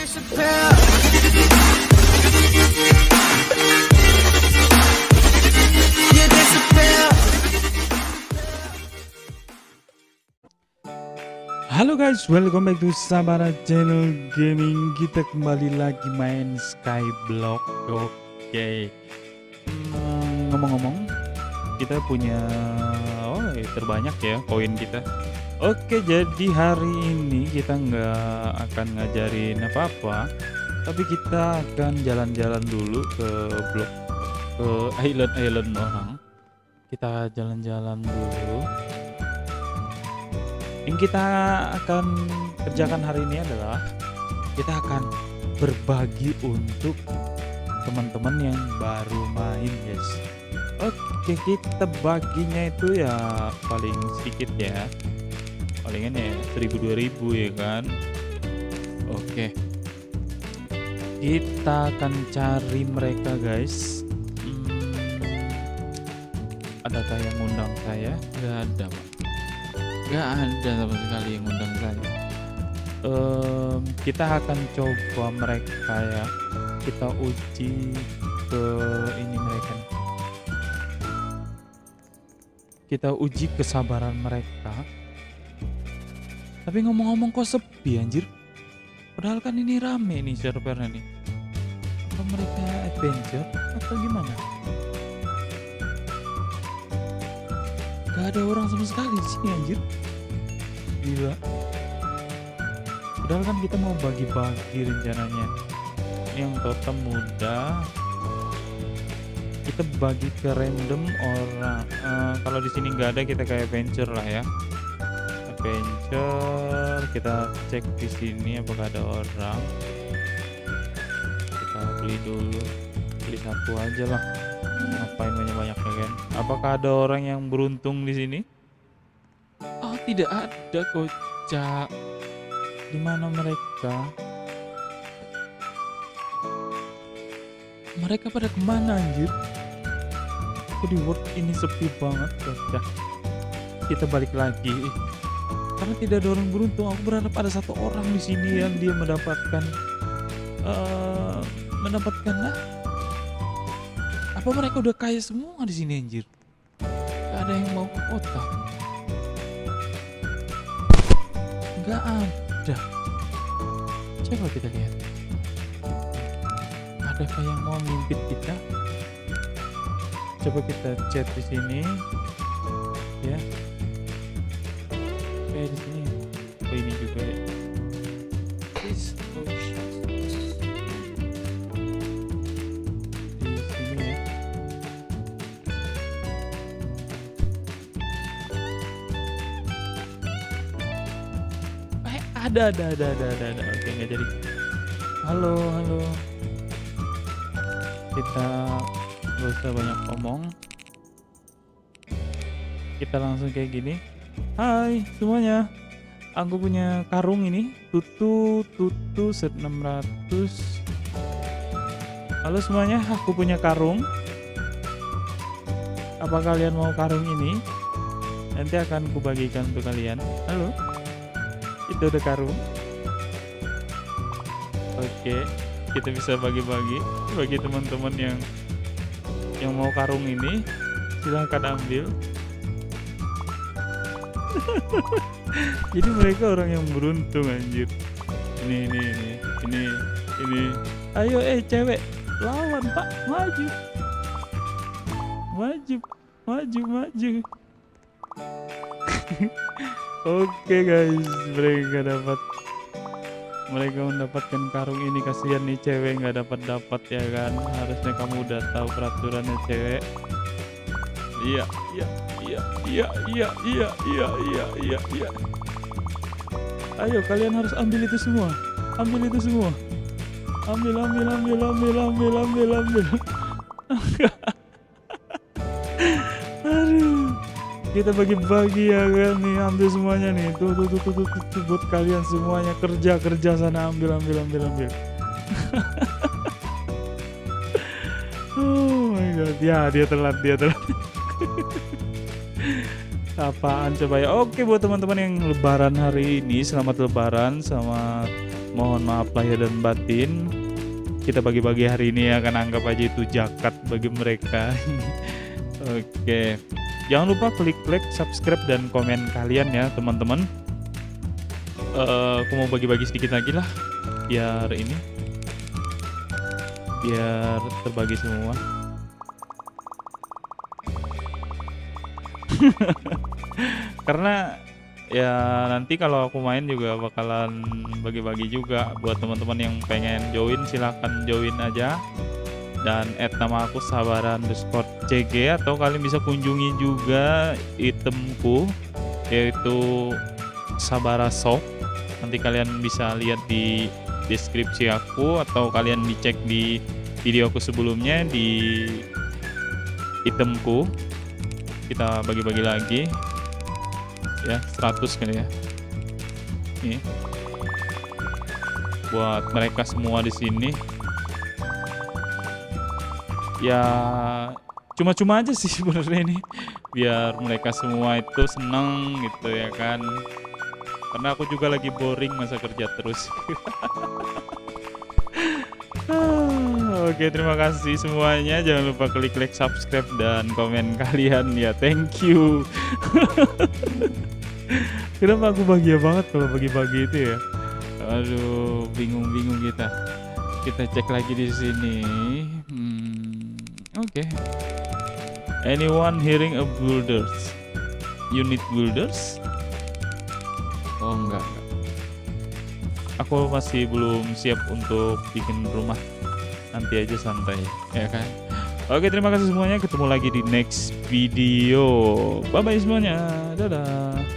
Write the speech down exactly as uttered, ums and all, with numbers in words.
Halo guys, welcome back to Sabara Channel Gaming. Kita kembali lagi main Skyblock. Oke. Hmm, Ngomong-ngomong, kita punya oh terbanyak ya koin kita. Oke, jadi hari ini kita nggak akan ngajarin apa-apa, tapi kita akan jalan-jalan dulu ke blok ke island-island orang. Kita jalan-jalan dulu. Yang kita akan kerjakan hari ini adalah kita akan berbagi untuk teman-teman yang baru main, guys. Oke, kita baginya itu ya paling sedikit ya, palingan ya seribu dua ribu ya kan. Oke, kita akan cari mereka, guys. hmm, Adakah yang undang saya? Gak ada, Pak. Gak ada sama sekali yang undang saya. um, Kita akan coba mereka ya. Kita uji ke ini mereka. Kita uji kesabaran mereka. Tapi ngomong-ngomong kok sepi anjir. Padahal kan ini rame nih servernya nih. Apa mereka adventure atau gimana? Gak ada orang sama sekali di sini anjir. Gila. Padahal kan kita mau bagi-bagi rencananya. Yang totem muda kita bagi ke random orang. Uh, kalau di sini nggak ada, kita kayak adventure lah ya. Adventure, kita cek di sini apakah ada orang. Kita beli dulu, beli satu aja lah. Ngapain banyak-banyaknya kan? Apakah ada orang yang beruntung di sini? Oh, tidak ada, kocak. Di mana mereka? Mereka pada kemana anjir? Kok di world ini sepi banget, kocak. Kita balik lagi. Karena tidak ada orang beruntung. Aku berharap ada satu orang di sini yang dia mendapatkan uh, mendapatkan lah. Apa mereka udah kaya semua di sini anjir? Gak ada yang mau ke kota. Gak ada. Coba kita lihat. Adakah yang mau ngimpit kita? Coba kita chat di sini. Ya. Kayak di sini. Oh, ini juga ya. Please. Oh, Ada, ada, ada, ada, ada, ada. Oke, nggak jadi. Halo, halo. Kita nggak usah banyak omong. Kita langsung kayak gini. Hai semuanya. Aku punya karung ini. Tutu, tutu set enam ratus. Halo semuanya, aku punya karung. Apa kalian mau karung ini? Nanti akan kubagikan untuk kalian. Halo. Itu ada karung. Oke, kita bisa bagi-bagi bagi teman-teman yang yang mau karung ini. Silahkan ambil. Jadi mereka orang yang beruntung anjir. Ini ini ini ini ini. Ayo eh cewek, lawan Pak, maju. Maju, maju, maju. Oke guys, mereka dapat mereka mendapatkan karung ini. Kasihan nih cewek nggak dapat dapat ya kan. Harusnya kamu udah tahu peraturannya cewek. Iya iya iya iya iya iya iya iya iya iya. Ayo kalian harus ambil itu semua, ambil itu semua, ambil ambil ambil ambil ambil ambil ambil. Aduh. Kita bagi-bagi ya kan nih, ambil semuanya nih. Tuh tuh tuh tuh, tuh, tuh, tuh buat kalian semuanya. Kerja kerja sana, ambil ambil ambil ambil. Oh my god, ya dia telat dia telat. Apaan coba ya? Oke buat teman-teman yang lebaran hari ini, selamat lebaran, selamat Mohon maaf lahir dan batin. Kita bagi-bagi hari ini ya, kan anggap aja itu zakat bagi mereka. Oke, jangan lupa klik like, subscribe dan komen kalian ya teman-teman. Uh, aku mau bagi-bagi sedikit lagi lah, biar ini, biar terbagi semua. Karena ya nanti kalau aku main juga bakalan bagi-bagi juga buat teman-teman yang pengen join, silahkan join aja dan add nama aku Sabara underscore C G, atau kalian bisa kunjungi juga itemku yaitu Sabara Shop. Nanti kalian bisa lihat di deskripsi aku, atau kalian dicek di video aku sebelumnya di itemku. Kita bagi-bagi lagi ya, seratus kali ya. Nih. Buat mereka semua di sini. Ya cuma-cuma aja sih sebenarnya ini. Biar mereka semua itu seneng gitu ya kan. Karena aku juga lagi boring masa kerja terus. Oke, terima kasih semuanya. Jangan lupa klik like, subscribe dan komen kalian ya. Thank you. Kenapa aku bahagia banget kalau bagi-bagi itu ya? Aduh, bingung-bingung kita. Kita cek lagi di sini. Hmm, Oke. Okay. Anyone hearing a builders? You need builders? Oh enggak, enggak. Aku masih belum siap untuk bikin rumah. Nanti aja santai, ya kan? Oke, terima kasih semuanya. Ketemu lagi di next video. Bye bye semuanya. Dadah.